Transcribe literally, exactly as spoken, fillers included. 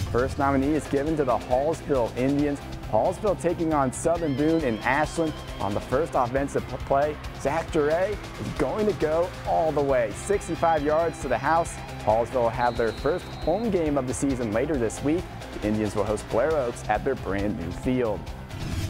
First nominee is given to the Hallsville Indians. Hallsville taking on Southern Boone in Ashland. On the first offensive play, Zach Jouret is going to go all the way, sixty-five yards to the house. Hallsville will have their first home game of the season later this week. The Indians will host Blair Oaks at their brand new field.